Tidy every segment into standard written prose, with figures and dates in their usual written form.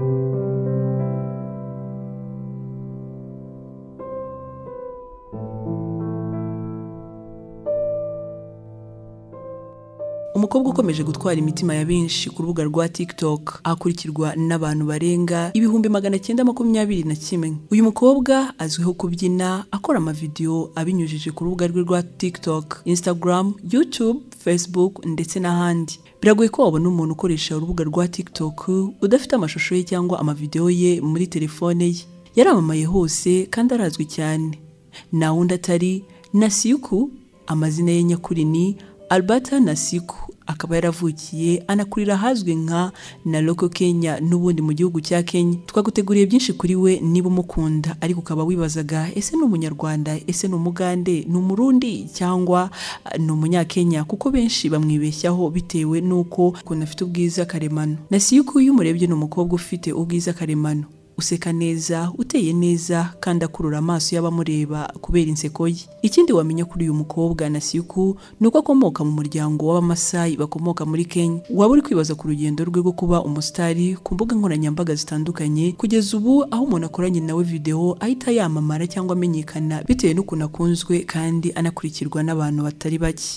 Umukobwa ukomeje gutwara imitima ya benshi ku rubuga rwa TikTok akurikirwa n'abantu barenga 921. Uyu mukobwa azwiho kubyina akora amavideo abinyujije ku rubuga rwe rwa TikTok, Instagram, YouTube, Facebook ndetse n'ahandi. Biragoye ko wabona umuntu ukoresha urubuga rwa TikTok udafite amashusho ye cyangwa amavideo ye muri telefone ye. Yaramamaye hose kandi arazwi cyane. Na wundi atari Nasieku, amazina ye nyakuri ni Nasieku, akaba yaravukiye anakurira hazwi nka Nasieku Kenya n'ubundi mu gihugu cya Kenya. Twaguteguriye byinshi kuri we niba umukunda, ariko ukaba wibazaga ese ni umunyarwanda, ese ni umugande, ni umurundi cyangwa ni umunyakenya, kuko benshi bamwibeshyaho bitewe nuko afite ubwiza karemano. Nasieku uyu murebye ni umukobwa ufite ubwiza karemano, useka neza, uteye neza kandi akurura amaso y'abamureba kubera inseko ye. Ikindi wamenya kuri uyu mukobwa Nasieku nuko akomoka mu muryango w'Abamasai bakomoka muri Kenya. Waba uri kwibaza ku rugendo rwe rwo kuba umusitari ku mbuga nkoranyambaga zitandukanye kugeza ubu aho umuntu akoranye nawe video ahita yamamara cyangwa amenyekana bitewe n'ukuntu akunzwe kandi anakurikirwa n'abantu batari bake.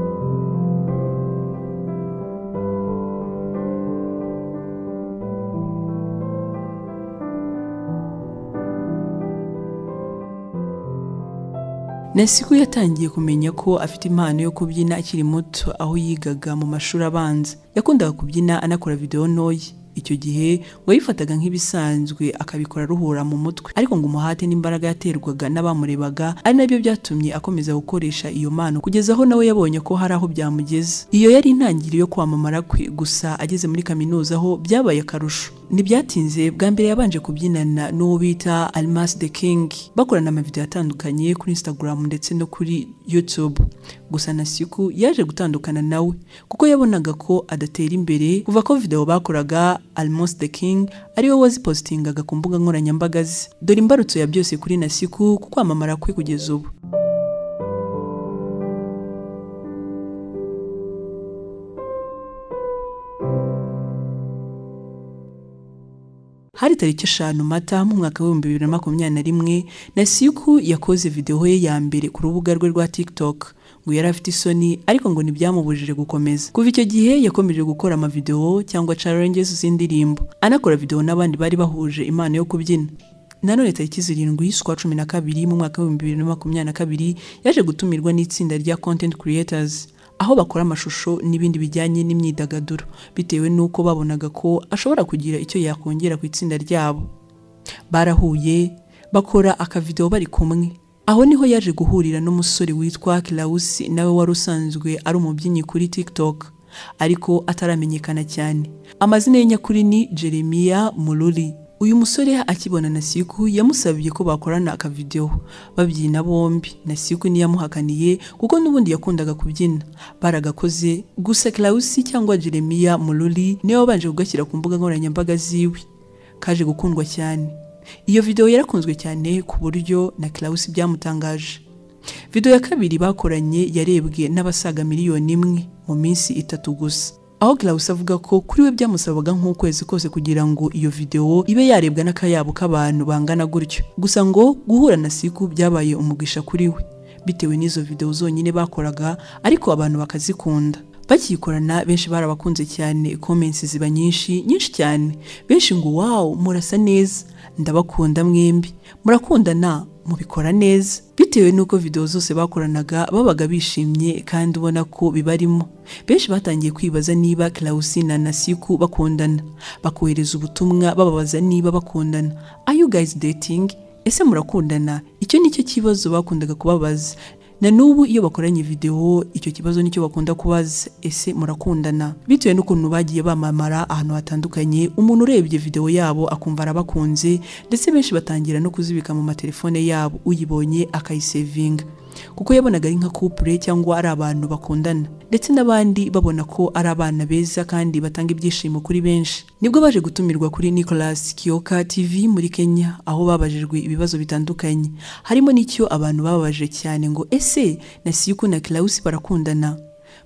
Nasieku yatangiye kumenya ko afite impano yo kubyina akiri muto aho yigaga mu mashuri abanza. Yakundaga kubyina anakora video ntoya. Icyo gihe ngo yifataga nk'ibisanzwe akabikora ruhura mu mutwe, ariko ngo umuhate n'imbaraga yaterwaga n'abamurebaga ari nabyo byatumye akomeza gukoresha iyo mpano kugeza aho nawe yabonye ko hari aho byamugeza. Iyo yari intangiriro yo kwamamara kwe, gusa ageze muri kaminuza aho byabaye akarusho. Ntibyatinze bwa mbere yabanje kubyinana n'uwo bita the King, bakorana amavideo atandukanye kuri Instagram ndetse no kuri YouTube. Gusa Nasieku yaje gutandukana nawe kuko yabonaga ko adatera imbere kuva ko video bakoraga the King ariwe wazipostingaga ku mbuga nkoranyambaga ze. Dore imbarutso ya byose kuri Nasieku kuko kwamamara kwe kugeza ubu. Hari tariki 5 Mata mu mwaka wa 2021, Nasieku yakoze video ye ya mbere ku rubuga rwe rwa TikTok. Ngo yari afite isoni ariko ngo ntibyamubujije gukomeza. Kuva icyo gihe yakomeje gukora amavideo cyangwa challenges z'indirimbo, anakora video n'abandi bari bahuje impano yo kubyina. Nanone tariki 7 z'ukwa 12 mu mwaka wa 2022 yaje gutumirwa n'itsinda rya content creators aho bakora amashusho n'ibindi bijyanye n'imyidagaduro bitewe nuko babonaga ko ashobora kugira icyo yakongera ku itsinda ryabo. Barahuye bakora akavideo bari kumwe. Aho niho yaje guhurira n'umusore witwa Klaus, nawe wari usanzwe ari umubyinnyi kuri TikTok ariko ataramenyekana cyane. Amazina ye nyakuri ni Jeremiah Mululi. Uyu musore akibona Nasieku yamusabye ko bakorana akavideo babyina bombi. Nasieku niyamuhakaniye kuko n'ubundi yakundaga kubyina. Baragakoze, gusa Klaus cyangwa Jeremiah Mululi niwe wabanje kugashyira ku mbuga nkoranyambaga ziwe. Kaje gukundwa cyane. Iyo video yarakunzwe cyane ku buryo na Klaus byamutangaje. Video ya kabiri bakoranye yarebwe n'abasaga 1 miliyoni mu minsi 3 gusa. Aho Klaus avuga ko kuri we byamusabaga nk'ukwezi kose kugira ngo iyo video ibe yarebwa n'akayabo k'abantu bangana gutyo. Gusa ngo guhura na Nasieku byabaye umugisha kuri we bitewe n'izo video zonyine bakoraga, ariko abantu bakazikunda. Bakikorana benshi barabakunze cyane, comments ziba nyinshi cyane. Benshi ngo wow, murasa neza, ndabakunda mwembi, murakundana, mubikora neza. Bitewe nuko video zose bakoranaga babaga bishimye kandi ubona ko bibarimo. Benshi batangiye kwibaza niba Klaus na Nasieku bakundana, bakohereza ubutumwa bababaza niba bakundana. Are you guys dating? Ese murakundana? Icyo nicyo kibazo bakundaga kubabaza. Na nubu iyo bakoranye video icyo kibazo nicyo bakunda kubaza, ese murakundana? Bitewe n'ukuntu bagiye bamamara ahantu hatandukanye, umuntu urebye video yabo akumva arabakunze, ndetse benshi batangira no kuzibika mu matelefone yabo, uyibonye akayisevinga kuko yabonaga ari nka couple cyangwa ari abantu bakundana, ndetse n'abandi babona ko ari abana beza kandi batanga ibyishimo kuri benshi. Nibwo baje gutumirwa kuri Nicholas Kioka TV muri Kenya, aho babajijwe ibibazo bitandukanye, harimo n'icyo abantu bababaje cyane ngo ese Nasieku na Klaus barakundana.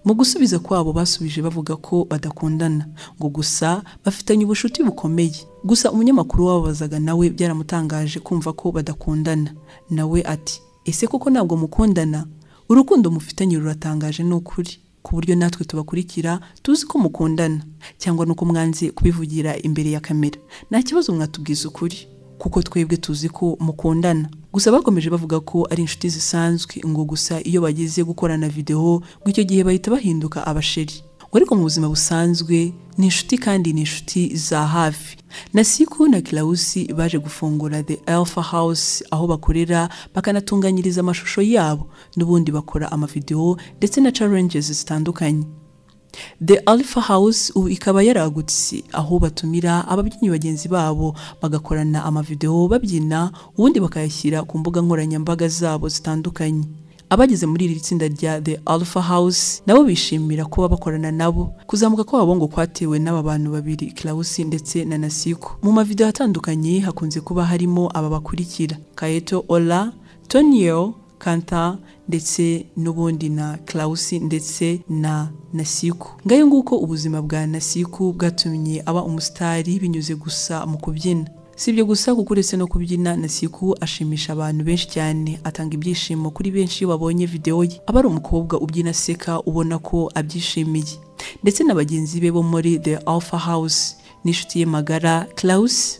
Mu gusubiza kwabo basubije bavuga ko badakundana ngo gusa bafitanye ubushuti bukomeye. Gusa umunyamakuru wababazaga nawe byaramutangaje kumva ko badakundana. Nawe ati ese koko ntabwo mukundana? Urukundo mufitanye ruratangaje n'ukuri ku buryo natwe tubakurikira tuzi ko mukundana, cyangwa nuko mwanze kubivugira imbere ya kamera. Nta kibazo mwatubwiza ukuri kuko twebwe tuzi ko mukundana. Gusa bakomeje bavuga ko ari inshuti zisanzwe ngo gusa iyo bageze gukorana video icyo gihe bahita bahinduka abasheri. Ariko mu buzima busanzwe ni inshuti kandi ni inshuti za hafi. Nasieku na Klausi baje gufungura The Alpha House aho bakorera bakanatunganyiriza amashusho yabo, n'ubundi bakora amavideo ndetse na challenges zitandukanye. The Alpha House ubu ikaba yaragutse aho batumira ababyinnyi bagenzi babo bagakorana amavideo babyina, ubundi bakayashyira ku mbuga nkoranyambaga zabo zitandukanye. Abagize muri iri tsinda rya The Alpha House nabo bishimira ko bakorana nabo. Kuzamuka kwabo ngo kwatewe n'aba bantu babiri, Klausi ndetse na Nasieku. Mu mavideo atandukanye hakunze kuba harimo aba bakurikira: Kaeto Ola, Tonio, Kanta ndetse n'ubundi na Klausi ndetse na Nasieku. Ngayo nguko ubuzima bwa Nasieku bwatumye aba umusitari binyuze gusa mu kubyina. Sibyo gusa kuko uretse no kubyina, Nasieku ashimisha abantu benshi cyane, atanga ibyishimo kuri benshi babonye video ye. Aba ari umukobwa ubyina seka ubona ko abyishimiye. Ndetse na bagenzi be bo muri The Alpha House n'inshuti ye magara Klausi.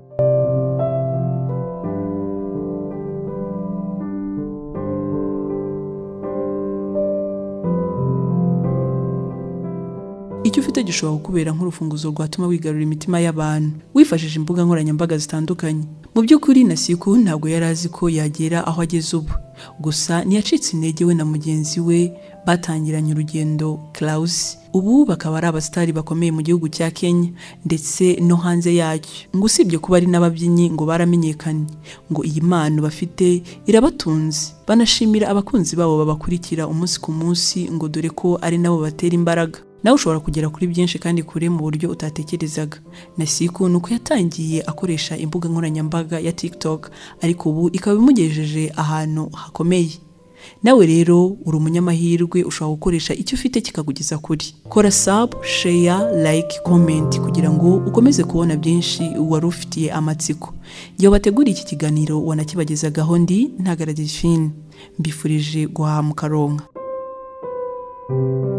Icyo ufite gishobora kukubera nk'urufunguzo rwatuma wigarura imitima y'abantu wifashishije imbuga nkoranyambaga zitandukanye. Mu by'ukuri Nasieku ntabwo yari azi ko yagera aho ageze ubu. Gusa ntiyacitse intege we na mugenzi we batangiranye urugendo Klausi. Ubu bakaba ari abasitari bakomeye mu gihugu cya Kenya ndetse no hanze yacyo. Ngo usibye kuba ari n'ababyinnyi ngo baramenyekanye, ngo iyi mpano bafite irabatunze. Banashimira abakunzi babo babakurikira umunsi ku munsi ngo dore ko ari nabo batera imbaraga. Nawe ushobora kugera kuri byinshi kandi kure mu buryo utatekerezaga. Nasieku nuko yatangiye akoresha imbuga nkoranyambaga ya TikTok, ariko ubu ikaba imugejeje ahantu hakomeye. Nawe rero uri umunyamahirwe, ushobora gukoresha icyo ufite kikakugeza kuri. Kora sub, share, like, comment kugira ngo ukomeze kubona byinshi wari ufitiye amatsiko. Iyo bateguriye iki kiganiro wanakibagezagaho ndi NTAGARA. Mbifurije guhaha mu karonka.